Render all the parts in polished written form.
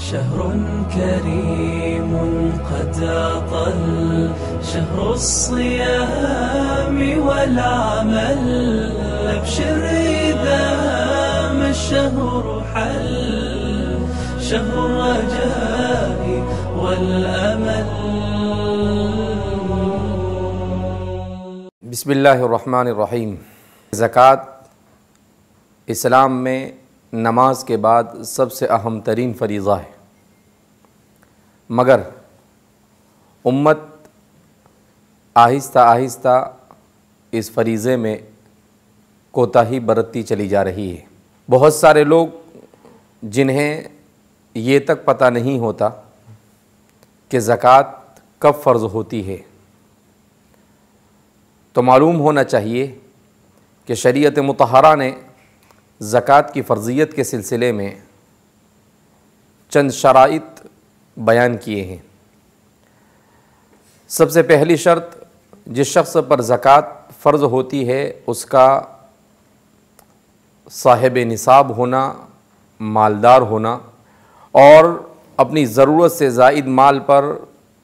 شهر كريم قد أطل شهر الصيام والعمل أبشر إذا ما الشهر حل شهر الرجاء والأمل बिस्मिल्लाहिर्रहमानिर्रहीम। ज़कात इस्लाम में नमाज के बाद सबसे अहम तरीन फ़रीज़ा है, मगर उम्मत आहिस्ता आहिस्ता इस फ़रीज़े में कोताही बरतती चली जा रही है। बहुत सारे लोग जिन्हें ये तक पता नहीं होता कि ज़कात कब फ़र्ज़ होती है, तो मालूम होना चाहिए कि शरीयत मुतहरा ने ज़कात की फ़र्ज़ियत के सिलसिले में चंद शराइत बयान किए हैं। सबसे पहली शर्त, जिस शख्स पर ज़कात फ़र्ज़ होती है उसका साहिब निसाब होना, मालदार होना और अपनी ज़रूरत से ज़ायद माल पर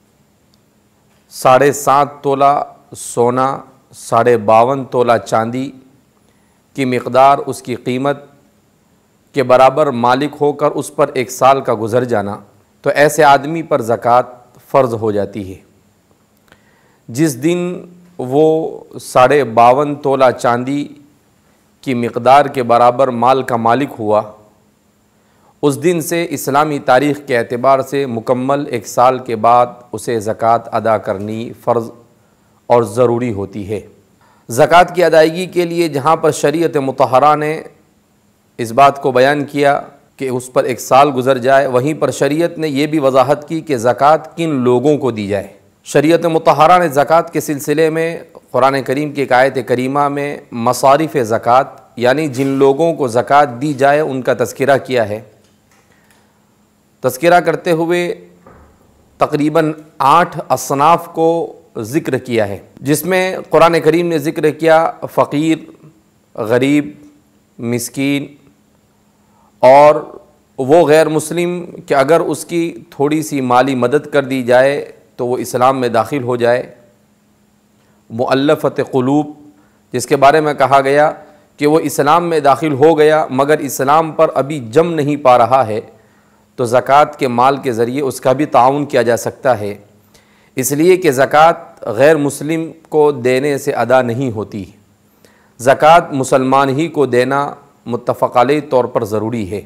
7.5 तोला सोना, 52.5 तोला चांदी की मिक़दार उसकी कीमत के बराबर मालिक होकर उस पर 1 साल का गुज़र जाना, तो ऐसे आदमी पर ज़कात फ़र्ज़ हो जाती है। जिस दिन वो 52.5 तोला चांदी की मिक़दार के बराबर माल का मालिक हुआ, उस दिन से इस्लामी तारीख़ के एतबार से मुकम्मल 1 साल के बाद उसे ज़कात अदा करनी फ़र्ज़ और ज़रूरी होती है। ज़कात की अदायगी के लिए जहाँ पर शरीयत मुतहरा ने इस बात को बयान किया कि उस पर 1 साल गुज़र जाए, वहीं पर शरीयत ने यह भी वजाहत की कि ज़कात किन लोगों को दी जाए। शरीयत मुतहरा ने ज़कात के सिलसिले में कुरान करीम की एक आयत करीमा में मसारिफ़ ज़कात यानी जिन लोगों को ज़कात दी जाए उनका तज़किरा किया है। तज़किरा करते हुए तकरीबन 8 असनाफ़ को ज़िक्र किया है, जिसमें कुरान करीम ने ज़िक्र किया फ़कीर, गरीब, मिस्कीन और वो गैर मुस्लिम कि अगर उसकी थोड़ी सी माली मदद कर दी जाए तो वो इस्लाम में दाखिल हो जाए। मुअल्लफ़त क़ुलूब, जिसके बारे में कहा गया कि वो इस्लाम में दाखिल हो गया मगर इस्लाम पर अभी जम नहीं पा रहा है, तो ज़कात के माल के ज़रिए उसका भी ताउन किया जा सकता है, इसलिए कि ज़कात गैर मुस्लिम को देने से अदा नहीं होती। ज़कात मुसलमान ही को देना मुत्तफ़क़ अलैह तौर पर ज़रूरी है।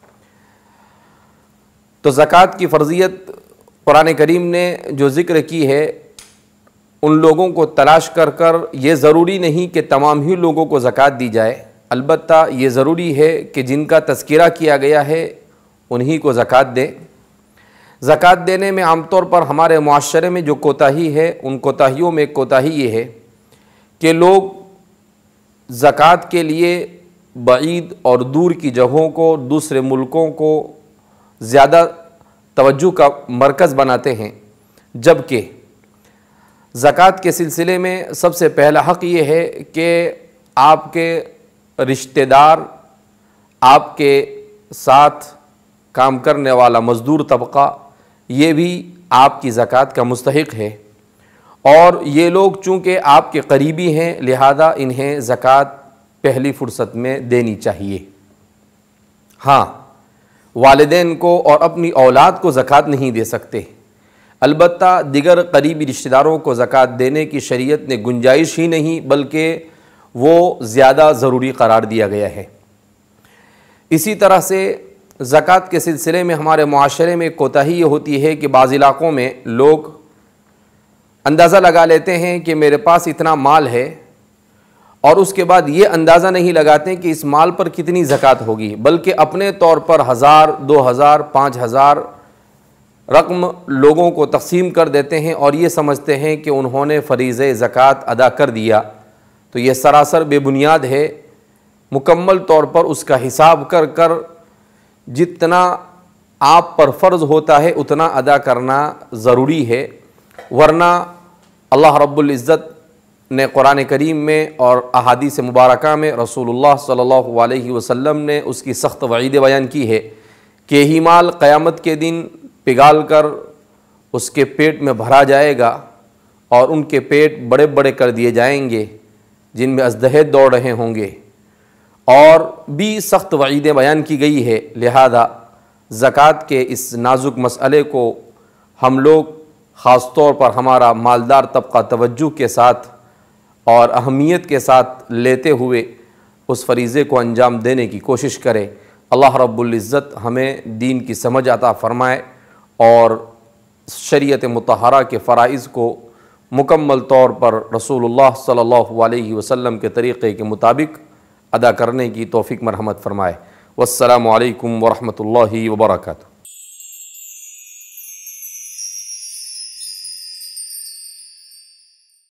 तो ज़कात की फ़र्ज़ियत कुरान करीम ने जो ज़िक्र की है, उन लोगों को तलाश कर कर ये ज़रूरी नहीं कि तमाम ही लोगों को ज़कात दी जाए, अलबत्ता ये ज़रूरी है कि जिनका तज़किरा किया गया है उन्हीं को ज़कात दें। ज़कात देने में आमतौर पर हमारे मुआशरे में जो कोताही है, उन कोताहियों में एक कोताही ये है कि लोग ज़कात के लिए बईद और दूर की जगहों को, दूसरे मुल्कों को ज़्यादा तवज्जो का मरकज़ बनाते हैं, जबकि ज़कात के सिलसिले में सबसे पहला हक़ ये है कि आपके रिश्तेदार, आपके साथ काम करने वाला मज़दूर तबका, ये भी आपकी ज़कात का मुस्तहिक़ है और ये लोग चूँकि आपके करीबी हैं, लिहाजा इन्हें ज़कात पहली फ़ुर्सत में देनी चाहिए। हाँ, वालिदैन को और अपनी औलाद को ज़कात नहीं दे सकते, अलबत्ता दिगर करीबी रिश्तेदारों को ज़कात देने की शरीयत ने गुंजाइश ही नहीं बल्कि वो ज़्यादा ज़रूरी करार दिया गया है। इसी तरह से ज़कात के सिलसिले में हमारे मुआशरे में कोताही ये होती है कि बाज़ इलाक़ों में लोग अंदाज़ा लगा लेते हैं कि मेरे पास इतना माल है और उसके बाद ये अंदाज़ा नहीं लगाते कि इस माल पर कितनी ज़कात होगी, बल्कि अपने तौर पर 1000, 2000, 5000 रकम लोगों को तक़सीम कर देते हैं और ये समझते हैं कि उन्होंने फ़रीज़े ज़कात अदा कर दिया। तो ये सरासर बेबुनियाद है। मुकम्मल तौर पर उसका हिसाब कर कर जितना आप पर फ़र्ज़ होता है उतना अदा करना ज़रूरी है, वरना अल्लाह रब्बुल इज़्ज़त ने कुरान करीम में और अहादीस मुबारका में रसूलुल्लाह सल्लल्लाहु अलैहि वसल्लम ने उसकी सख्त वईद बयान की है कि ही माल क़यामत के दिन पिघाल कर उसके पेट में भरा जाएगा और उनके पेट बड़े बड़े कर दिए जाएंगे जिनमें अजदहे दौड़ रहे होंगे, और भी सख्त वईदें बयान की गई है। लिहाजा ज़कात के इस नाजुक मसले को हम लोग ख़ास तौर पर हमारा मालदार तबका तवज्जो के साथ और अहमियत के साथ लेते हुए उस फरीज़े को अंजाम देने की कोशिश करें। अल्लाह रब्बुल इज़्ज़त हमें दीन की समझ अता फ़रमाए और शरीयत मुतहरा के फ़राइज़ को मुकम्मल तौर पर रसूलुल्लाह सल्लल्लाहु अलैहि वसल्लम के तरीक़े के मुताबिक अदा करने की तौफ़ीक मरहमत फ़रमाए। वस्सलामु अलैकुम वरहमतुल्लाहि वबरकातुहू।